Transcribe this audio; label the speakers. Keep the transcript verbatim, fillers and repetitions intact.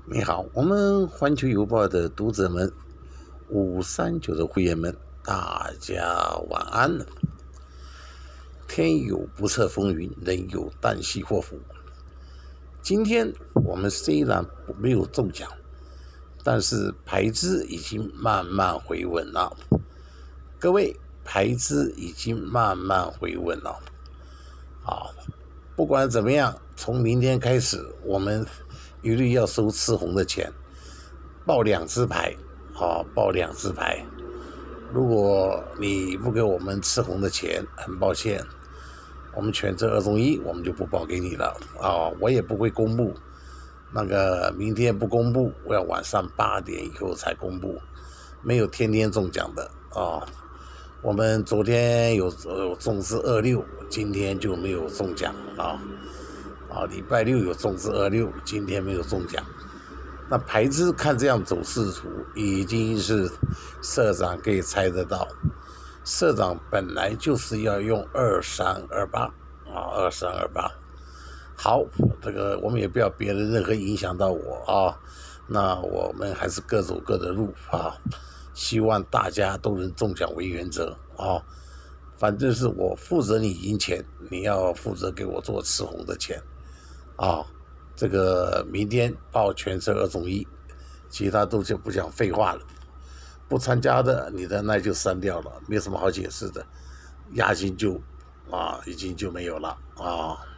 Speaker 1: 你好，我们环球邮报的读者们，五三九的会员们，大家晚安了。天有不测风云，人有旦夕祸福。今天我们虽然没有中奖，但是排资已经慢慢回稳了。各位，排资已经慢慢回稳了。好，不管怎么样，从明天开始，我们一律要收赤红的钱，报两支牌，啊，报两支牌。如果你不给我们赤红的钱，很抱歉，我们全责二中一，我们就不报给你了啊！我也不会公布，那个明天不公布，我要晚上八点以后才公布，没有天天中奖的啊。我们昨天有有中至二六，今天就没有中奖啊。啊，礼拜六有中至二六，今天没有中奖。那牌资看这样走势图，已经是社长可以猜得到。社长本来就是要用二三二八啊，二三二八。好，这个我们也不要别人任何影响到我啊。那我们还是各走各的路啊。希望大家都能中奖为原则啊。反正是我负责你赢钱，你要负责给我做赤红的钱啊。这个明天报全车二中一，其他都就不讲废话了。不参加的，你的那就删掉了，没什么好解释的，押金就啊已经就没有了啊。